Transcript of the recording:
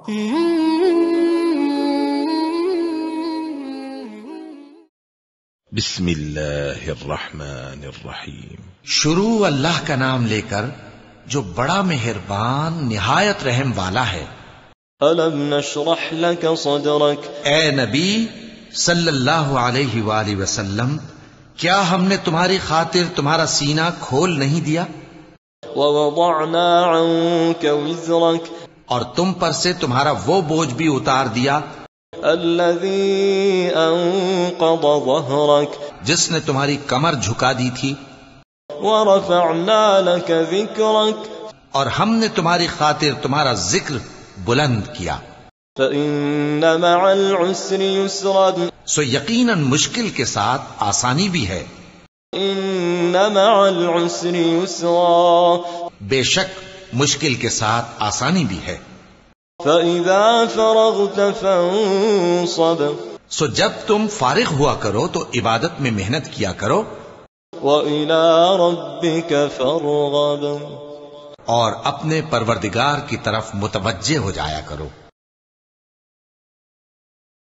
بسم اللہ الرحمن الرحیم، شروع اللہ کا نام لے کر جو بڑا مہربان نہایت رحم والا ہے۔ أَلَمْ نَشْرَحْ لَكَ صَدْرَكَ، اے نبی صلی اللہ علیہ وآلہ وسلم، کیا ہم نے تمہاری خاطر تمہارا سینہ کھول نہیں دیا؟ وَوَضَعْنَا عَنْكَ وِزْرَكَ، اور تم پر سے تمہارا وہ بوجھ بھی اتار دیا الَّذِي أَنْقَضَ ظَهْرَكَ، جس نے تمہاری کمر جھکا دی تھی۔ وَرَفَعْنَا لَكَ ذِكْرَكَ، اور ہم نے تمہاری خاطر تمہارا ذکر بلند کیا۔ فَإِنَّ مَعَ الْعُسْرِ يُسْرًا، سو یقیناً مشکل کے ساتھ آسانی بھی ہے۔ إِنَّ مَعَ الْعُسْرِ يُسْرًا، بے شک مشکل کے ساتھ آسانی بھی ہے۔ فَإِذَا فَرَغْتَ فَانصَبْ، سو جب تم فارغ ہوا کرو تو عبادت میں محنت کیا کرو، وَإِلَىٰ رَبِّكَ فَارْغَب، اور اپنے پروردگار کی طرف متوجہ ہو جایا کرو۔